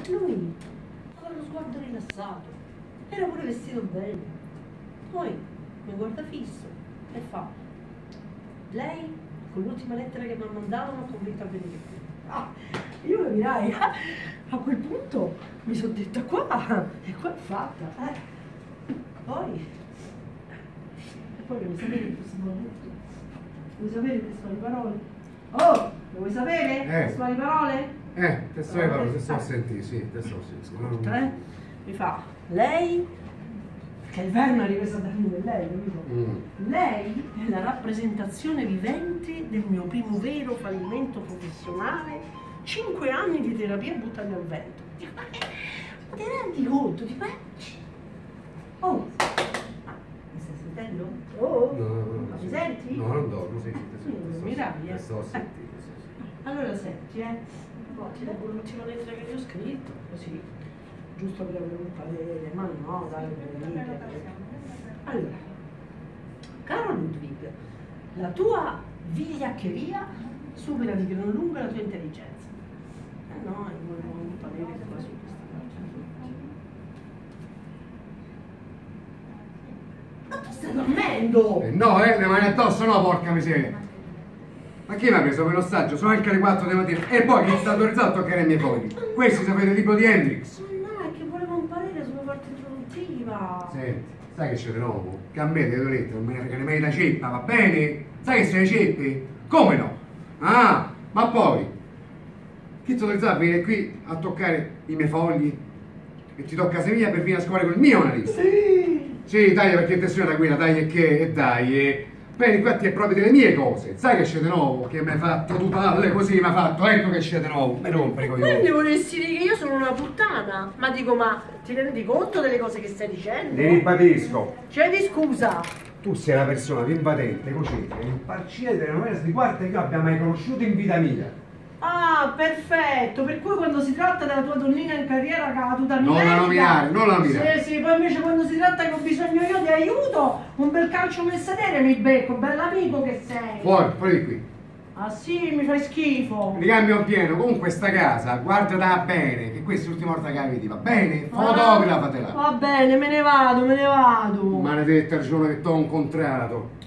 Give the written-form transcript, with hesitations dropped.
Lui, con lo sguardo rilassato, era pure vestito bene. Poi mi guarda fisso e fa: lei, con l'ultima lettera che mi ha mandato, mi ha convinto a venire qui. Ah, io capirai, a quel punto mi sono detta qua, e qua è fatta. Poi vuoi sapere che questo vuoi sapere che sono le parole? Oh, lo vuoi sapere? Che sono le parole? Te sto le parole, te sto a sentire, sì, te sto a sentire. Mi fa, lei, che il verno è ripreso da lui, lei, capito? Lei è la rappresentazione vivente del mio primo vero fallimento professionale, 5 anni di terapia buttati al vento. Dico, ma ti rendi conto? Dico, oh, mi stai sentendo? Oh, no, ma mi senti? No, non dormo, sì, te sto a sentire. Allora senti, poi ti leggo l'ultima lettera che ti ho scritto, così, giusto per avere un parere, ma no, dai, veramente. Allora, caro Ludwig, la tua vigliaccheria supera di gran lunga la tua intelligenza. No, volevo un parere qua su questa parte. Ma tu stai dormendo? No, le mani addosso no, porca miseria. Ma chi mi ha preso per l'ostaggio? Sono anche le 4 di mattina. E poi chi sta autorizzato a toccare i miei fogli? Questi sapete tipo di Hendrix. No, è che volevo un parere sulla parte introduttiva. Senti, sai che c'è di nuovo? Che a me delle lettere non me ne frega nemmeno da ceppa, va bene? Sai che sei ceppi? Come no? Ah, ma poi chi ti autorizza a venire qui a toccare i miei fogli? E ti tocca casa mia per venire a scovare col mio analista? Sì, dai, perché te sei una guida, dai, e che, e dai, Bene, infatti è proprio delle mie cose. Sai che c'è di nuovo? Che mi hai fatto tu palle così, mi ha fatto, ecco che c'è di nuovo. Mi rompere con Quindi vorresti dire che io sono una puttana? Ma dico, ma ti rendi conto delle cose che stai dicendo? Ne ribadisco. Chiedi scusa. Tu sei una persona più invadente, così, imparziale delle novelle di quarta che io abbia mai conosciuto in vita mia. Ah, perfetto, per cui quando si tratta della tua donnina in carriera caduta non la nominare, non la nominare. Sì, poi invece quando si tratta che ho bisogno io di aiuto, un bel calcio nel sedere mi becco, bell'amico che sei. Fuori di qui. Ah sì, mi fai schifo. Ricambio pieno, comunque sta casa, guardala bene, che questa è l'ultima volta che la vedi, va bene? Fotografatela. Va bene, me ne vado. Maledetta ragione che t'ho incontrato.